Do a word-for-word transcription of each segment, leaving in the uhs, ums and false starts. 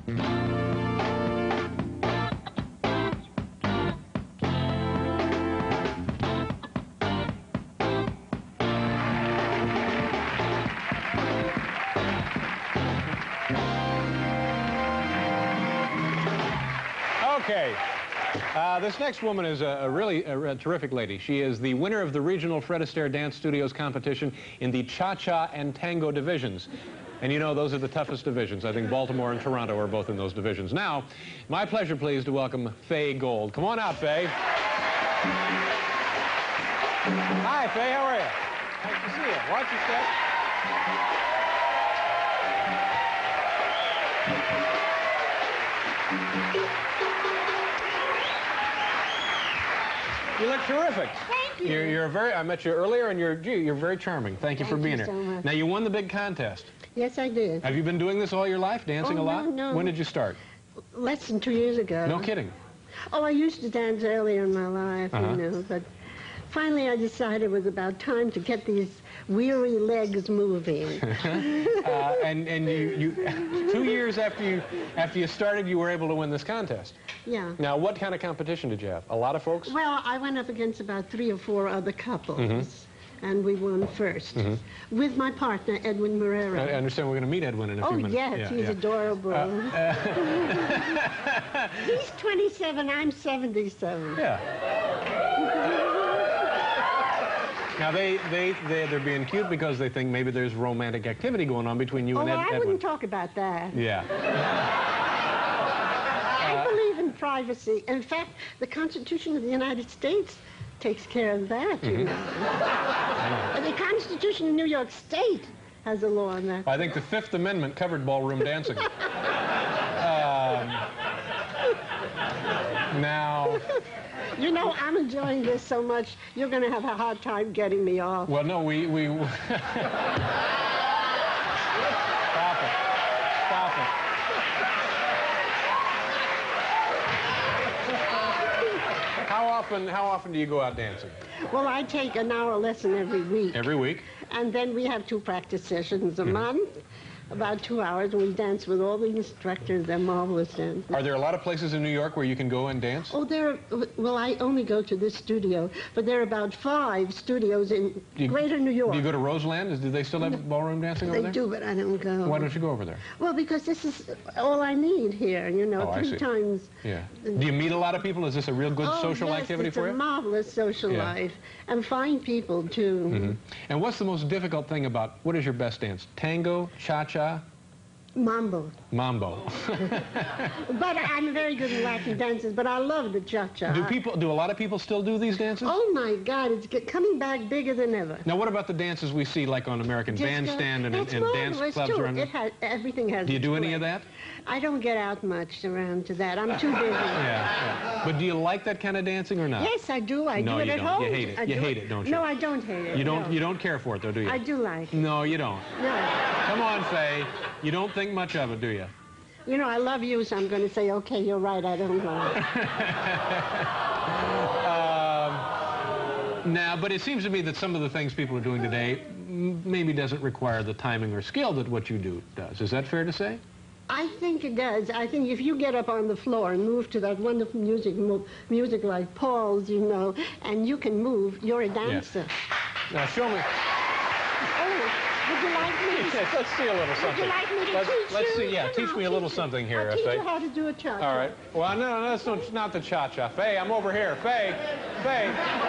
Okay. Uh, this next woman is a, a really a, a terrific lady. She is the winner of the regional Fred Astaire Dance Studios competition in the cha-cha and tango divisions. And you know, those are the toughest divisions. I think Baltimore and Toronto are both in those divisions. Now, my pleasure, please, to welcome Fay Gold. Come on out, Fay. Hi, Fay. How are you? Nice to see you. Watch your step. You look terrific. Thank you. You're, you're very. I met you earlier, and you're gee, you're very charming. Thank you Thank for being you here. so much. Now, you won the big contest. Yes, I did. Have you been doing this all your life, dancing Oh, a lot? no, no. When did you start? Less than two years ago. No kidding. Oh, I used to dance earlier in my life, Uh-huh. you know, but finally I decided it was about time to get these weary legs moving. uh, and and you, you two years after you after you started, you were able to win this contest. Yeah. Now, what kind of competition did you have? A lot of folks? Well, I went up against about three or four other couples, Mm-hmm. and we won first mm-hmm. with my partner, Edwin Moreira. I understand we're going to meet Edwin in a oh, few minutes. yes, Yeah, he's yeah. adorable. Uh, uh, He's twenty-seven, I'm seventy-seven. yeah. Now, they, they, they, they're being cute because they think maybe there's romantic activity going on between you oh, and Ed, I Edwin. wouldn't talk about that. Yeah. I believe in privacy. In fact, the Constitution of the United States takes care of that, you Mm-hmm. know. And the Constitution of New York State has a law on that. I think the Fifth Amendment covered ballroom dancing. um, now... You know, I'm enjoying this so much, you're going to have a hard time getting me off. Well, no, we... we Stop it. Stop it. How often, how often do you go out dancing? Well, I take an hour lesson every week. Every week? And then we have two practice sessions a mm-hmm. month. About two hours, and we dance with all the instructors. They're marvelous dancers. Are there a lot of places in New York where you can go and dance? Oh, there. Well, I only go to this studio, but there are about five studios in you, Greater New York. Do you go to Roseland? Do they still have no, ballroom dancing over they there? They do, but I don't go. Why don't you go over there? Well, because this is all I need here. You know, oh, three I see. times. Yeah. Do you meet a lot of people? Is this a real good oh, social yes, activity it's for a you? Marvelous social yeah. life, and fine people too. Mm-hmm. And what's the most difficult thing about what is your best dance? Tango, cha-cha? Mambo. Mambo. But I'm very good at Latin dances, but I love the cha-cha. Do people, do a lot of people still do these dances? Oh my God, it's get, coming back bigger than ever. Now what about the dances we see like on American Disco? Bandstand and, and dance clubs too. around? It has, everything has Do you do any way. of that? I don't get out much around to that. I'm too busy. Yeah, yeah. But do you like that kind of dancing or not? Yes, I do. I no, do it you at don't. home. You hate it. I you do hate it, don't you? No, I don't hate it. You don't. No. You don't care for it, though, do you? I do like it. No, you don't. No. Come on, Fay. You don't think much of it, do you? You know, I love you, so I'm going to say, okay, you're right, I don't like it. um, now, but it seems to me that some of the things people are doing today maybe doesn't require the timing or skill that what you do does. Is that fair to say? I think it does. I think if you get up on the floor and move to that wonderful music, music like Paul's, you know, and you can move, you're a dancer. Yeah. Now, show me. Oh, would you like me to... Yes, let's see a little something. Would you like me to let's, teach let's you? see, yeah, Come teach on, me a little teach something here, I'll teach Fay. you how to do a cha-cha. All right. Well, no, no, that's not, not the cha-cha. Fay, I'm over here. Fay, Fay.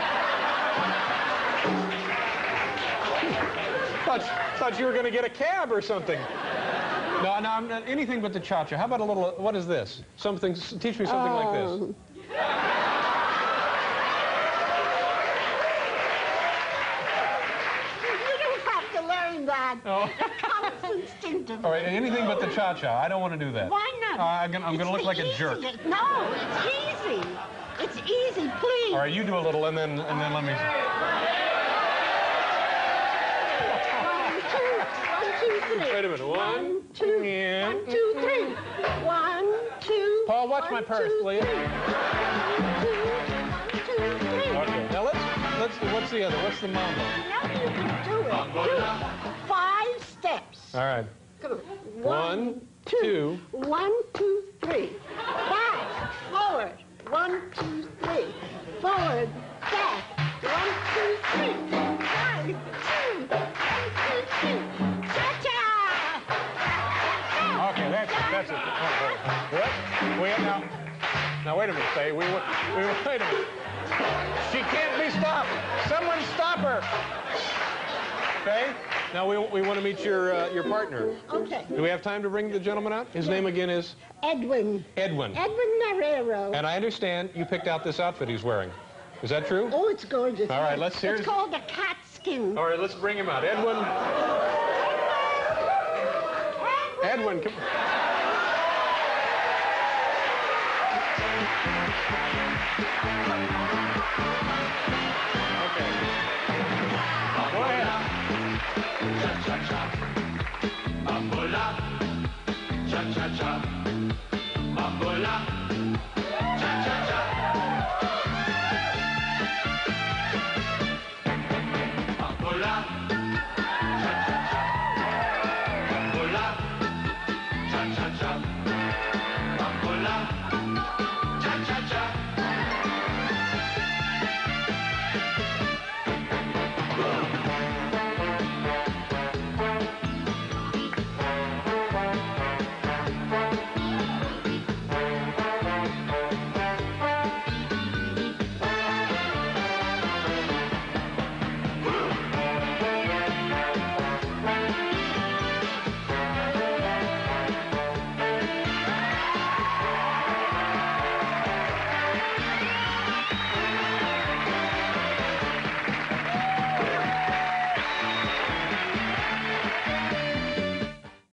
thought, thought you were going to get a cab or something. No, no, I'm not, anything but the cha-cha. How about a little, what is this? Something, teach me something oh. like this. That. Oh. It comes instinctively. All right, anything but the cha-cha. I don't want to do that. Why not? Uh, I'm going I'm to look like easiest. a jerk. No, it's easy. It's easy, please. All right, you do a little, and then and then let me. One, two, one, two, three. Wait a minute. One, one two, yeah. one, two, three. One, two. Paul, watch one, my purse, two, please. Three. One, two, one, two, three. Okay. Now let's let's. What's the other? What's the mambo? Now you can do it. Do it. Five steps. All right. Come on. One, two, two. One, two, That's it. Oh, oh, oh. What? Wait, now, now wait a minute, Faye. We, we, we, wait a minute. She can't be stopped. Someone stop her. Faye, now we, we want to meet your, uh, your partner. Okay. Do we have time to bring the gentleman out? His name again is? Edwin. Edwin. Edwin Marrero. And I understand you picked out this outfit he's wearing. Is that true? Oh, it's gorgeous. All right, let's hear It's it. called the cat skin. All right, let's bring him out. Edwin. Edwin, come Okay. Go ahead. Cha-cha-cha, bambola, cha-cha-cha, bambola, cha-cha-cha. Bambola, cha-cha-cha, bambola, cha-cha-cha, bambola, cha-cha-cha.